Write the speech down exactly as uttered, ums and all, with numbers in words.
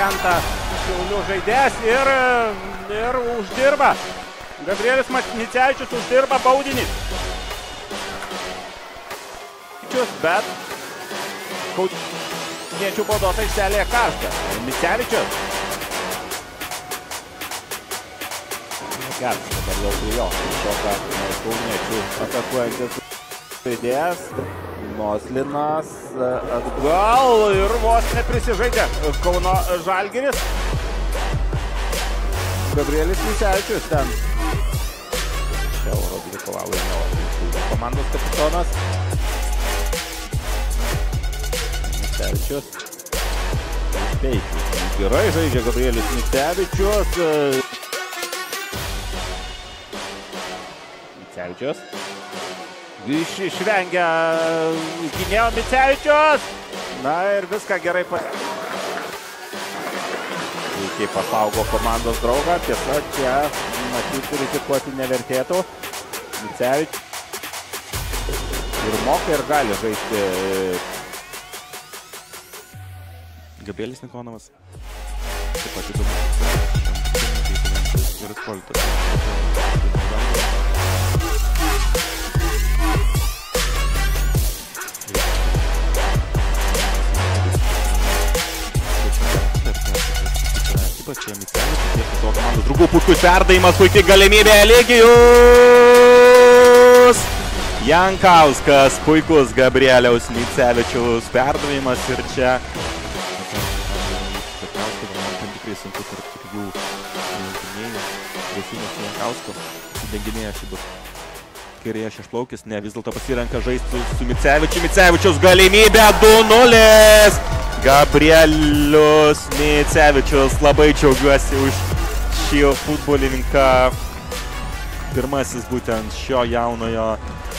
krenta Šiaulių žaidėjas ir, ir uždirba. Gabrielius Micevicius uždirba baudinį. Bet kauniečių baudos aikštelėje karšta. Micevicius. Geras, dabar jau prie jo. Šoka kauniečių atakuojantis žaidėjas. Noslinas atgal ir vos neprisižaidė Kauno Žalgiris. Gabrielius Micevicius ten. Čia Rodriko laimėjo komandos kapitonas. Micevicius. Peičius. Gerai žaidžia Gabrielius Micevicius. Micevicius. Iš, išvengia gynėjo Micevicius. Na ir viską gerai pas... Puikiai pasaugo komandos draugą. Tiesa, čia matyti rizikuoti nevertėtų. Micevicius. Ir moka ir gali žaisti. Gabrielius Nikonovas. Taip pat įdomu. Ir Spoltas. Čia Micevicius, tiek savo komandos draugų puikus perdavimas, puikiai galimybė Eligijus Jankauskas, puikus Gabrieliaus Miceviciaus perdavimas ir čia tikrai sunku tarp jų gynėjų, Grėsinas Jankausko sudenginėja šį bus kairėje šešplaukis, ne, vis dėlto pasirenka žaisti su Miceviciu, Miceviciaus galimybė du nulis. Gabrielius Micevicius, labai džiaugiuosi už šį futbolininką. Pirmasis būtent šio jaunojo